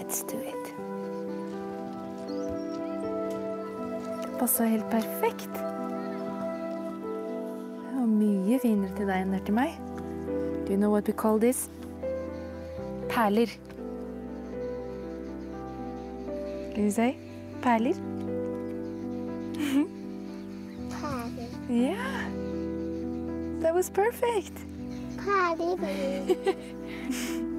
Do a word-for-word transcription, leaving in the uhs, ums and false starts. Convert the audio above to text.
Let's do it. Det passer helt perfekt. Og mye finere til deg enn det er til meg. Do you know what we call this? Perler. Can you say? Perler? Perler. Yeah. That was perfect. Perler.